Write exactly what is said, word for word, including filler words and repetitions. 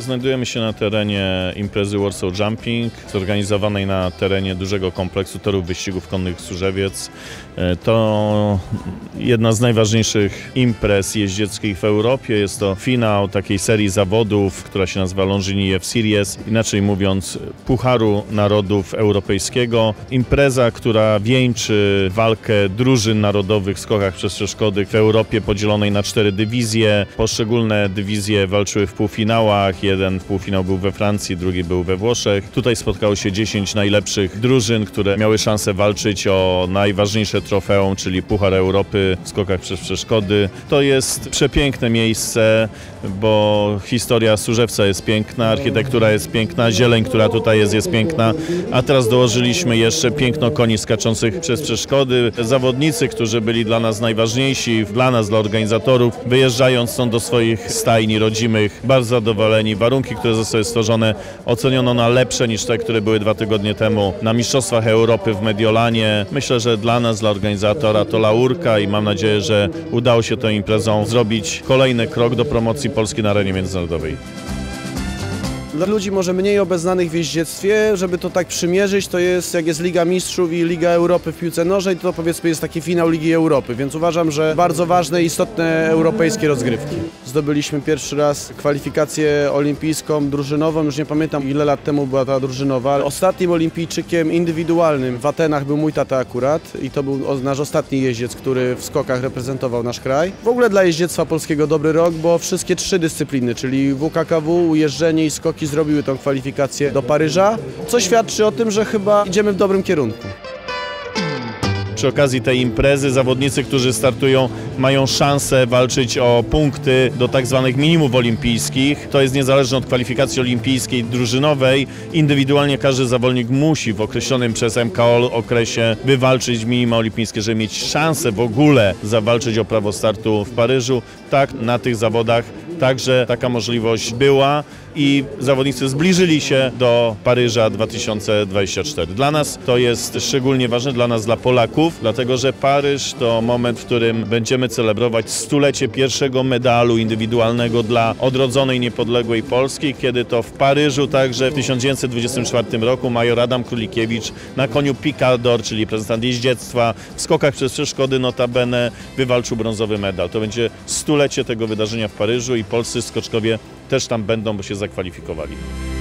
Znajdujemy się na terenie imprezy Warsaw Jumping, zorganizowanej na terenie dużego kompleksu torów wyścigów konnych Służewiec. To jedna z najważniejszych imprez jeździeckich w Europie. Jest to finał takiej serii zawodów, która się nazywa Longines Series, inaczej mówiąc Pucharu Narodów Europejskiego. Impreza, która wieńczy walkę drużyn narodowych w skokach przez przeszkody w Europie podzielonej na cztery dywizje. Poszczególne dywizje walczyły w półfinałach. Jeden półfinał był we Francji, drugi był we Włoszech. Tutaj spotkało się dziesięć najlepszych drużyn, które miały szansę walczyć o najważniejsze trofeum, czyli Puchar Europy w skokach przez przeszkody. To jest przepiękne miejsce, bo historia Służewca jest piękna, architektura jest piękna, zieleń, która tutaj jest, jest piękna, a teraz dołożyliśmy jeszcze piękno koni skaczących przez przeszkody. Zawodnicy, którzy byli dla nas najważniejsi, dla nas, dla organizatorów, wyjeżdżając stąd do swoich stajni rodzimych, bardzo zadowoleni. Warunki, które zostały stworzone, oceniono na lepsze niż te, które były dwa tygodnie temu na Mistrzostwach Europy w Mediolanie. Myślę, że dla nas, dla organizatora to laurka i mam nadzieję, że udało się tą imprezą zrobić kolejny krok do promocji Polski na arenie międzynarodowej. Dla ludzi może mniej obeznanych w jeździectwie, żeby to tak przymierzyć, to jest jak jest Liga Mistrzów i Liga Europy w piłce nożnej, to powiedzmy jest taki finał Ligi Europy, więc uważam, że bardzo ważne i istotne europejskie rozgrywki. Zdobyliśmy pierwszy raz kwalifikację olimpijską, drużynową, już nie pamiętam ile lat temu była ta drużynowa. Ostatnim olimpijczykiem indywidualnym w Atenach był mój tata akurat i to był nasz ostatni jeździec, który w skokach reprezentował nasz kraj. W ogóle dla jeździectwa polskiego dobry rok, bo wszystkie trzy dyscypliny, czyli W K K W, jeżdżenie i skoki zrobiły tą kwalifikację do Paryża, co świadczy o tym, że chyba idziemy w dobrym kierunku. Przy okazji tej imprezy zawodnicy, którzy startują, mają szansę walczyć o punkty do tak zwanych minimów olimpijskich. To jest niezależne od kwalifikacji olimpijskiej drużynowej. Indywidualnie każdy zawodnik musi w określonym przez M K O okresie wywalczyć minima olimpijskie, żeby mieć szansę w ogóle zawalczyć o prawo startu w Paryżu. Tak, na tych zawodach także taka możliwość była i zawodnicy zbliżyli się do Paryża dwa tysiące dwudziestego czwartego. Dla nas to jest szczególnie ważne, dla nas, dla Polaków, dlatego że Paryż to moment, w którym będziemy celebrować stulecie pierwszego medalu indywidualnego dla odrodzonej, niepodległej Polski, kiedy to w Paryżu także w tysiąc dziewięćset dwudziestym czwartym roku major Adam Królikiewicz na koniu Picador, czyli reprezentant jeździectwa, w skokach przez przeszkody notabene wywalczył brązowy medal. To będzie stulecie tego wydarzenia w Paryżu i polscy skoczkowie też tam będą, bo się zakwalifikowali.